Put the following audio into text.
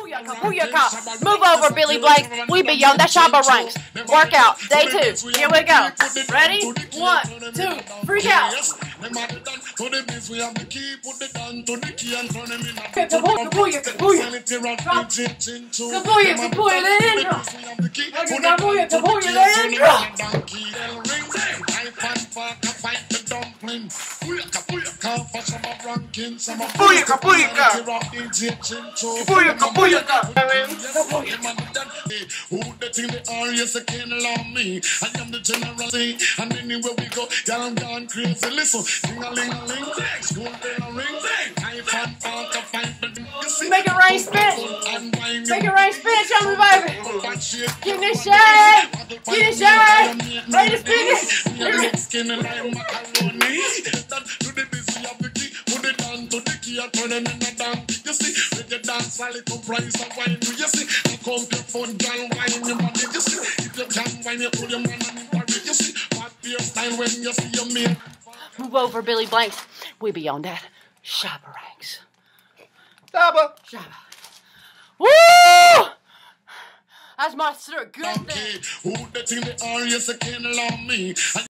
Booyaka, booyaka. Move over, Billy Blanks. We be young. That's Shabba Ranks. Workout, day 2. Here we go. Ready? 1, 2, freak out. Booyaka, booyaka. Booyaka, booyaka. Who the thing they are, yes, I can't allow me. I am the general, and anywhere we go, y'all I'm gone crazy. Listen, ding-a-ling-a-ling, school bell ring, I found out to find the Make it rain, spit. Make it rain, spit. Show me, baby. Give me a shake. Give me a shake. Ready to spin it. Skin and I'm macaroni. To the busy of the key, put it down to the key and turn them in the down. You see, with the dance, I comprise of wine. You see, I come to fun, girl, wine your body. You see, if you can wine, you put your man on the body. You see, what your style when you see your man. Move over, Billy Blanks. We be on that. Shabba Ranks. Shabba. Shabba. Woo! That's my good thing. Who the thing they are, yes, I can't allow me.